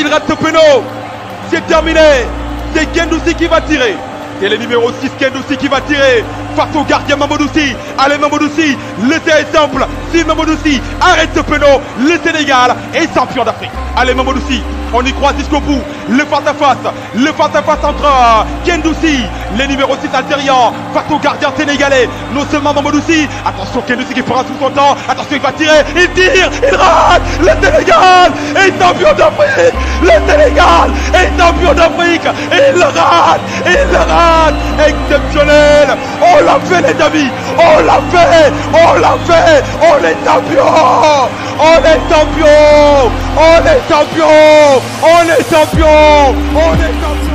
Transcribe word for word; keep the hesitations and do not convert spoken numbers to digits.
Il rate ce péno. C'est terminé. C'est Guendouzi qui va tirer. C'est le numéro six Guendouzi qui va tirer face au gardien Mamadou-Sy. Allez Mamadou-Sy, l'essai est simple. Si Mamadou-Sy arrête ce péno, le Sénégal est champion d'Afrique. Allez Mamadou-Sy, on y croit jusqu'au bout. Le face-à-face, le face-à-face entre Guendouzi, le numéro six algérien, face au gardien sénégalais. Non seulement Mamadou-Sy, attention Guendouzi qui fera tout son temps. Attention, il va tirer, il tire, il rate. Le Sénégal est champion d'Afrique. Le Sénégal est champion d'Afrique. Et il le rate, il le rate. Exceptionnel. On l'a fait les amis. On l'a fait. On l'a fait. On est champion. On est champion. On est champion. On est champion. On est champion.